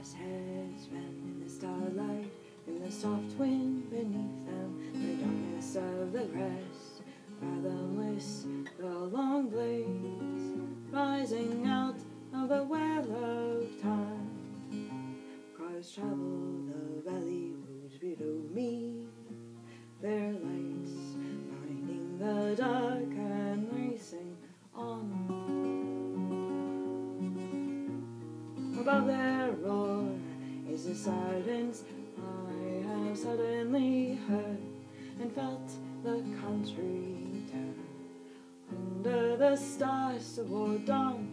Stars' heads bend in the starlight, in the soft wind beneath them, the darkness of the grass, fathomless, the long blades rising out of the well of time. Cars travel the valley roads below me, their lights finding the dark and racing on. Above their roar is a silence I have suddenly heard, and felt the country turn under the stars toward dawn.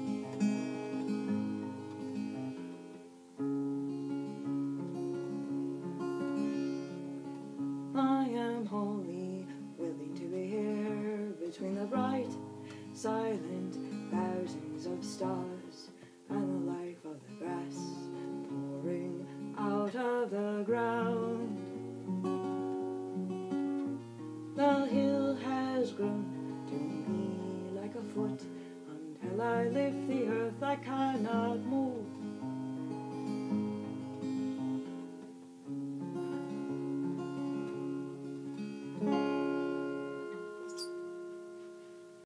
I am wholly willing to be here between the bright, silent thousands of stars and the life of the grass pouring out of the ground. The hill has grown to me like a foot. Until I lift the earth I cannot move.